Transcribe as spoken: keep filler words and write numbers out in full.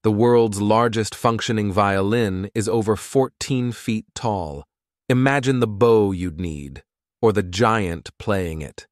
The world's largest functioning violin is over fourteen feet tall. Imagine the bow you'd need, or the giant playing it.